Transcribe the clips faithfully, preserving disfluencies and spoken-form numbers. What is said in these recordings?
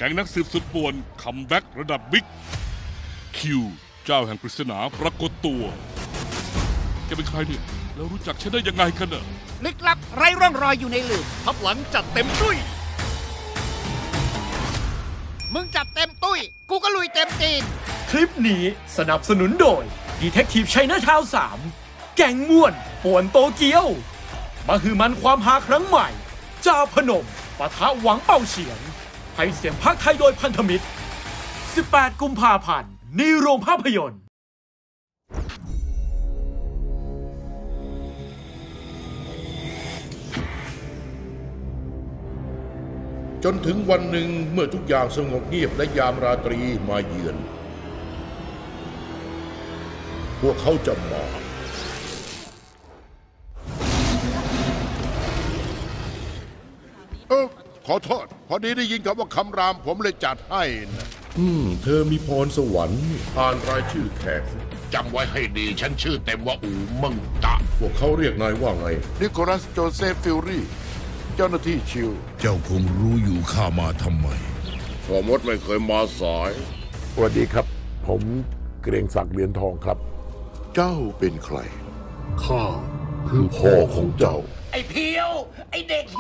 ก๊งนักสืบสุดป่วนคัมแบ็กระดับบิ๊กคิวเจ้าแห่งปริศนาปรากฏตัวแกเป็นใครเนี่ยแล้วรู้จักฉันได้ยังไงกันน่ะลึกลับไร้ร่องรอยอยู่ในหลืบทับหลังจัดเต็มตุ้ยมึงจัดเต็มตุ้ยกูก็ลุยเต็มตีนคลิปนี้สนับสนุนโดย Detective China Town สาม แก๊งม่วนป่วนโตเกียวมาคือมันความหาครั้งใหม่จาพนมปะทะหวังเป่าเฉียงให้เสียงภาคไทยโดยพันธมิตรสิบแปดกุมภาพันธ์ในโรงภาพยนตร์จนถึงวันหนึ่งเมื่อทุกอย่างสงบเงียบและยามราตรีมาเยือนพวกเขาจะมาเออขอโทษพอดีได้ยินคำว่าคำรามผมเลยจัดให้นะอืมเธอมีพรสวรรค์อ่านรายชื่อแขกจำไว้ให้ดีฉันชื่อเต็มว่าอูมังตะพวกเขาเรียกนายว่าไงนิโคลัสโจเซฟฟิลลี่เจ้าหน้าที่ชิวเจ้าคงรู้อยู่ข้ามาทำไมพ่อมดไม่เคยมาสายสวัสดีครับผมเกรงศักดิ์เหรียญทองครับเจ้าเป็นใครข้าคือพ่อของเจ้าไอ้เพียวไอ้เด็ก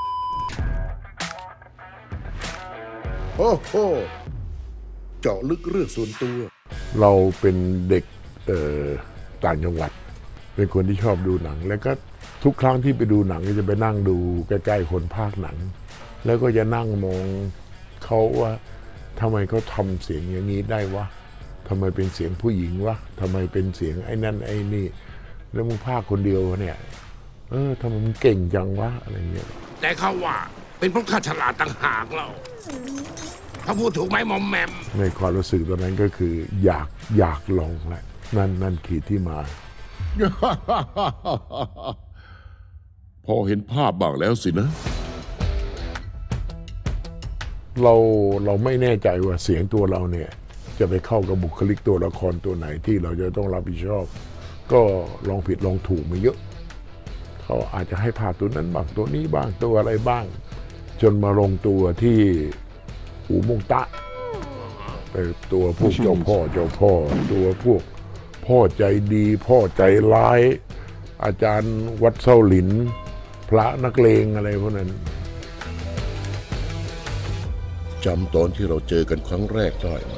โอ้โหเจาะลึกเรื่องส่วนตัวเราเป็นเด็กเอ่อต่างจังหวัดเป็นคนที่ชอบดูหนังแล้วก็ทุกครั้งที่ไปดูหนังก็จะไปนั่งดูใกล้ๆคนพากย์หนังแล้วก็จะนั่งมองเขาว่าทำไมเขาทำเสียงอย่างนี้ได้วะทำไมเป็นเสียงผู้หญิงวะทำไมเป็นเสียงไอ้นั่นไอ้นี่แล้วมึงพากย์คนเดียวเนี่ยเออทำไมมึงเก่งจังวะอะไรเงี้ยแต่เขาว่าเป็นเพราะข้าฉลาดต่างหากเราเขาพูดถูกไหมมอมแมมในความรู้สึกตอนนั้นก็คืออยากอยากลองแหละนั่นนั่นคือที่มาพอเห็นภาพบ้างแล้วสินะเราเราไม่แน่ใจว่าเสียงตัวเราเนี่ยจะไปเข้ากับบุคลิกตัวละครตัวไหนที่เราจะต้องรับผิดชอบก็ลองผิดลองถูกมาเยอะเขาอาจจะให้ภาพตัวนั้นบ้างตัวนี้บ้างตัวอะไรบ้างจนมาลงตัวที่อูมงตะไปตัวพวกเจ้าพ่อเจ้าพ่อตัวพวกพ่อใจดีพ่อใจร้ายอาจารย์วัดเส้าหลินพระนักเลงอะไรพวกนั้นจำตอนที่เราเจอกันครั้งแรกได้ไหม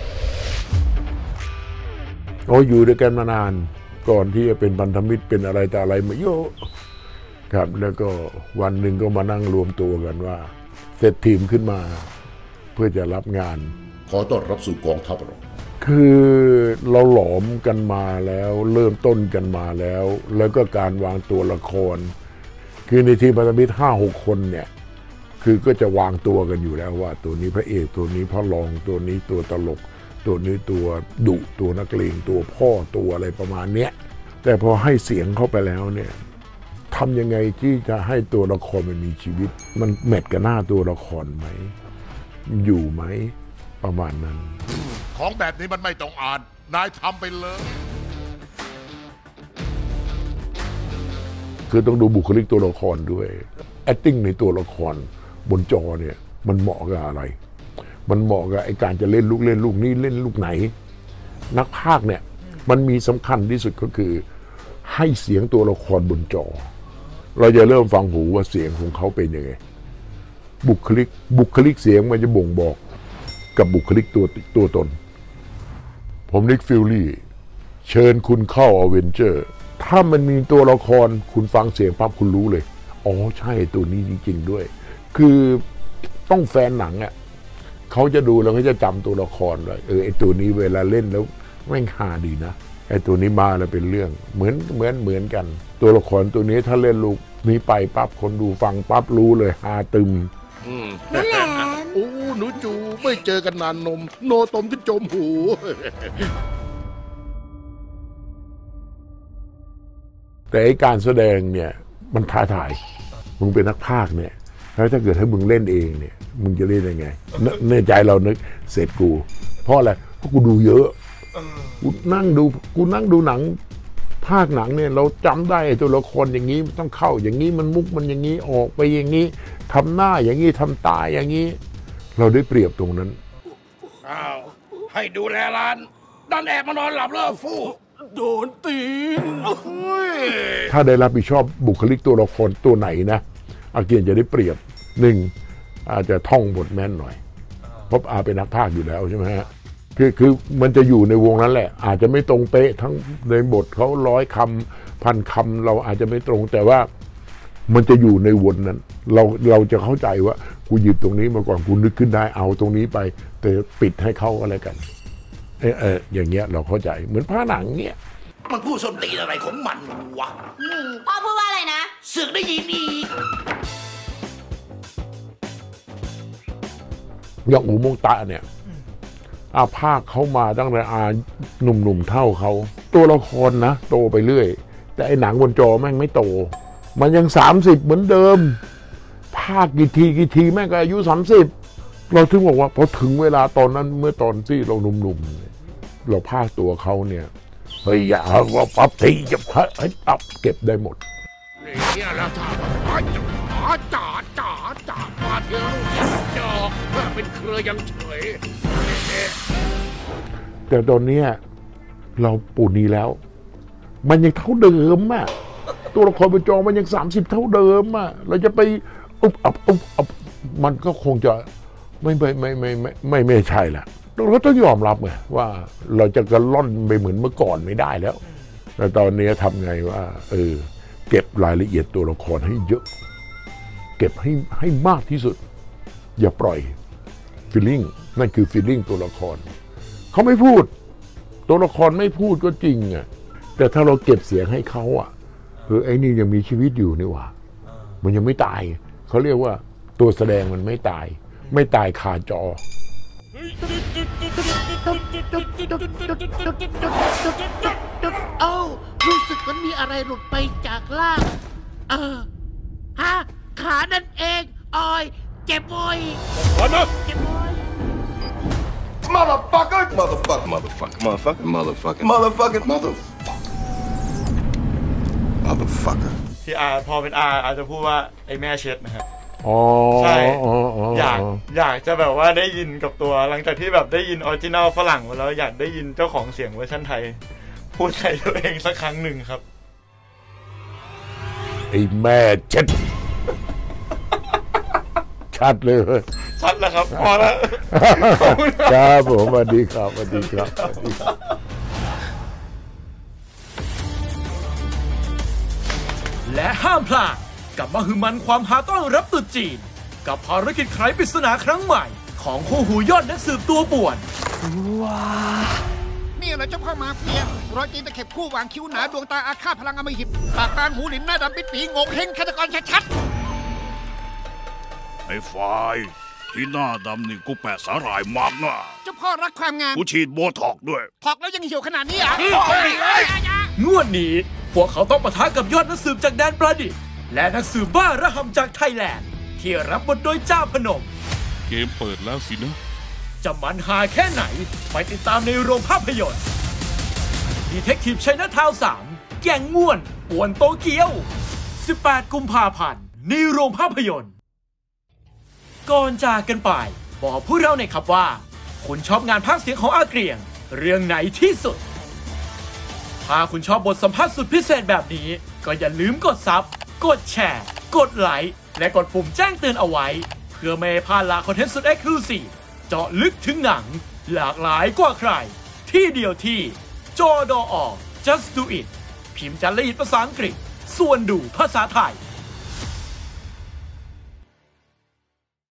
เราอยู่ด้วยกันมานานก่อนที่จะเป็นพันธมิตรเป็นอะไรแต่อะไรมาเยอะครับแล้วก็วันหนึ่งก็มานั่งรวมตัวกันว่าเซตทีมขึ้นมาเพื่อจะรับงานขอต้อนรับสู่กองทัพเราคือเราหลอมกันมาแล้วเริ่มต้นกันมาแล้วแล้วก็การวางตัวละครคือในทีมพันธมิตรห้าหกคนเนี่ยคือก็จะวางตัวกันอยู่แล้วว่าตัวนี้พระเอกตัวนี้พระรองตัวนี้ตัวตลกตัวนี้ตัวดุตัวนักเลงตัวพ่อตัวอะไรประมาณเนี้ยแต่พอให้เสียงเข้าไปแล้วเนี่ยทำยังไงที่จะให้ตัวละครมันมีชีวิตมันแมทกับหน้าตัวละครไหมอยู่ไหมประมาณนั้นของแบบนี้มันไม่ต้องอ่านนายทำไปเลยคือต้องดูบุคลิกตัวละครด้วย acting ในตัวละครบนจอเนี่ยมันเหมาะกับอะไรมันเหมาะกับไอ้การจะเล่นลูกเล่นลูกนี้เล่นลูกไหนนักพากย์เนี่ยมันมีสำคัญที่สุดก็คือให้เสียงตัวละครบนจอเราจะเริ่มฟังหูว่าเสียงของเขาเป็นยังไงบุคลิกบุคลิกเสียงมันจะบ่งบอกกับบุคลิกตัวตัวตนผมนิกฟิลลี่เชิญคุณเข้าอเวนเจอร์ถ้ามันมีตัวละครคุณฟังเสียงปั๊บคุณรู้เลยอ๋อใช่ตัวนี้จริงๆด้วยคือต้องแฟนหนังอ่ะเขาจะดูแล้วเขาจะจำตัวละครเลยเออไอตัวนี้เวลาเล่นแล้วแม่งฮาดีนะไอตัวนี้มาแล้วเป็นเรื่องเหมือนเหมือนเหมือนกันตัวละครตัวนี้ถ้าเล่นลูกนี้ไปปั๊บคนดูฟังปั๊บรู้เลยฮาตึมนั่นแหละโอ้หนูจูไม่เจอกันนานนมโนตมที่จมหูแต่การแสดงเนี่ยมันท้าทายมึงเป็นนักพากย์เนี่ยแล้วถ้าเกิดให้มึงเล่นเองเนี่ยมึงจะเล่นยังไงในใจเรานึกเสร็จกูเพราะอะไรเพราะกูดูเยอะกูนั่งดูกูนั่งดูหนังภาคหนังเนี่ยเราจำได้ตัวละครอย่างนี้มันต้องเข้าอย่างนี้มันมุกมันอย่างนี้ออกไปอย่างนี้ทำหน้าอย่างนี้ทำตาอย่างนี้เราได้เปรียบตรงนั้นอ้าวให้ดูแลร้านดันแอบมานอนหลับเลิกฟู่โดนตีนถ้าได้รับผิดชอบบุคลิกตัวละครตัวไหนนะอาเกียนจะได้เปรียบหนึ่งอาจจะท่องบทแม่นหน่อยเพราะอาเป็นนักพากย์อยู่แล้วใช่ไหมฮะคือคือมันจะอยู่ในวงนั้นแหละอาจจะไม่ตรงเป๊ะทั้งในบทเขาร้อยคำพันคำเราอาจจะไม่ตรงแต่ว่ามันจะอยู่ในวนนั้นเราเราจะเข้าใจว่ากูหยิบตรงนี้มาก่อนกูนึกขึ้นได้เอาตรงนี้ไปแต่ปิดให้เขาอะไรกันเออเอออย่างเงี้ยเราเข้าใจเหมือนผ้าหนังเงี้ยมันพูดส้นตีนอะไรของมันวะพ่อพูดว่าอะไรนะเสือกได้ยินอีกอย่างอูมงตะเนี่ยอาภาคเขามาตั้งแต่อาหนุ่มๆเท่าเขาตัวละครนะโตไปเรื่อยแต่ไอ้หนังบนจอแม่งไม่โตมันยังสามสิบเหมือนเดิมภาคกี่ทีกี่ทีแม่งก็อายุสามสิบเราถึงบอกว่าพอถึงเวลาตอนนั้นเมื่อตอนที่เราหนุ่มๆเราภาคตัวเขาเนี่ยเฮ้ยอย่าว่าปั๊บทีจะพัดให้ตับเก็บได้หมดเนี่ยแล้วถ้าว่าจ๋าจ๋าจ๋าจ๋ามาเที่ยวจอกเป็นเครือยังเฉยแต่ตอนนี้เราปูนีแล้ว มันยังเท่าเดิมอ่ะตัวละครบนจอมันยังสามสิบเท่าเดิมอ่ะเราจะไปอุ๊บอับอุ๊บอับมันก็คงจะไม่ไม่ไม่ไม่ไม่ไม่ไม่ใช่ละเราต้องยอมรับไงว่าเราจะกระล่อนไปเหมือนเมื่อก่อนไม่ได้แล้วแต่ตอนนี้ทำไงว่าเออเก็บรายละเอียดตัวละครให้เยอะเก็บให้ให้มากที่สุดอย่าปล่อยฟีลลิ่งนั่นคือฟีลลิ่งตัวละครเขาไม่พูดตัวละครไม่พูดก็จริงอ่ะแต่ถ้าเราเก็บเสียงให้เขาอ่ะเออไอ้นี่ยังมีชีวิตอยู่นี่หว่ามันยังไม่ตายเขาเรียกว่าตัวแสดงมันไม่ตายไม่ตายคาจอเอ้ารู้สึกมันมีอะไรหลุดไปจากล่างเออฮะขานั่นเองออยเจ็บมอยเจ็บมอย Motherfucker! Motherfucker! Motherfucker! Motherfucker! Motherfucker! Motherfucker! Motherfucker! Motherfucker! ที่อาพอเป็นอาอาจจะพูดว่าไอ้แม่เช็ดนะครับอ๋อใช่อยากอยากจะแบบว่าได้ยินกับตัวหลังจากที่แบบได้ยินออริจินัลฝรั่งมาแล้วอยากได้ยินเจ้าของเสียงเวอร์ชันไทยพูดใส่ตัวเองสักครั้งหนึ่งครับไอ้แม่เช็ดชัดเลยชัดแล้วครับพอแล้วครับผมสวัสดีครับสวัสดีครับและห้ามพลาดกับมหึมันความหาต้อนรับตรุษจีนกับภารกิจไขปริศนาครั้งใหม่ของคู่หูยอดนักสืบตัวป่วนว้านี่เหรอเจ้าพ่อมาเฟียรอยจีนตะเข็บคู่วางคิ้วหนาดวงตาอาฆาตพลังอมหิตปากกลางหูหลินหน้าดำปิดปีงงเฮงฆาตกรชัดๆไอ้ฝ่ายที่หน้าดำนี่กูแปะสาหร่ายมากนะเจ้าพ่อรักความงามกูฉีดโบท็อกด้วยถอกแล้วยังเหี่ยวขนาดนี้อ่ะงวดนี้พวกเขาต้องปะทะกับยอดนักสืบจากแดนประดิษฐ์และนักสืบบ้าระห่ำจากไทยแลนด์ที่รับบทโดยเจ้าพนมเกมเปิดแล้วสินะจะมันหาแค่ไหนไปติดตามในโรงภาพยนตร์ดีเทคทีฟไชน่าทาวน์สามแก่งม่วนป่วนโตเกียวสิบแปดกุมภาพันธ์ในโรงภาพยนตร์ก่อนจากกันไปบอกพวกเราหน่อยครับว่าคุณชอบงานพากย์เสียงของอาเกรียงเรื่องไหนที่สุดถ้าคุณชอบบทสัมภาษณ์สุดพิเศษแบบนี้ก็อย่าลืมกดซับกดแชร์กดไลค์และกดปุ่มแจ้งเตือนเอาไว้เพื่อไม่ให้พลาดคอนเทนต์สุดเอ็กซ์คลูซีฟเจาะลึกถึงหนังหลากหลายกว่าใครที่เดียวที่จอดอ just do it พิมพ์จารีตภาษาอังกฤษส่วนดูภาษาไทย